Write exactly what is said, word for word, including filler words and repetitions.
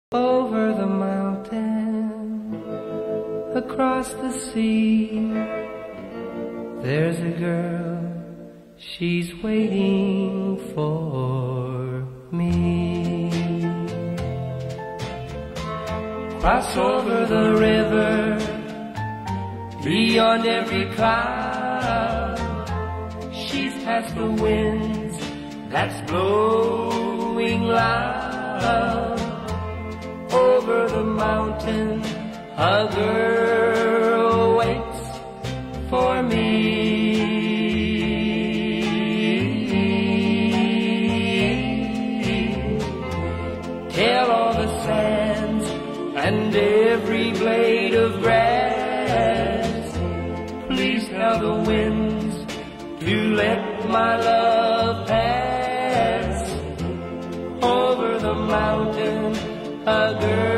Over the mountain, across the sea, there's a girl, she's waiting for me. Cross over the river, beyond every cloud, she's past the winds that's blowing loud. Over the mountain, a girl waits for me. Tell all the sands and every blade of grass, please tell the winds to let my love pass. Over the mountain, a girl